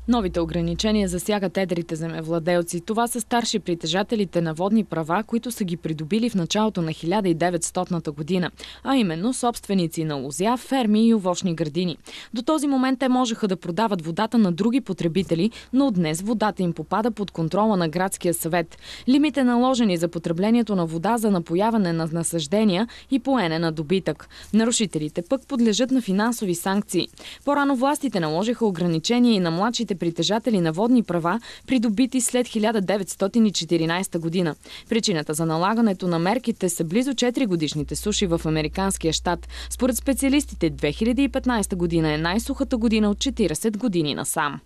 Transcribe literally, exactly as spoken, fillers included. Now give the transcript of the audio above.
Новите ограничения засягат едрите земевладелци. Това са старши притежателите на водни права, които са ги придобили в началото на хиляда и деветстотната година, а именно собственици на лозя, ферми и овощни градини. До този момент те можеха да продават водата на други потребители, но от днес водата им попада под контрола на градския съвет. Лимит е наложени за потреблението на вода за напояване на насаждения и поене на добитък. Нарушителите пък подлежат на финансови санкции. По-рано властите наложиха ограничения и на младшите притежатели на водни права, придобити след хиляда деветстотин и четиринадесета година. Причината за налагането на мерките са близо четири годишните суши в американския щат. Според специалистите, две хиляди и петнадесета година е най-сухата година от четиридесет години насам.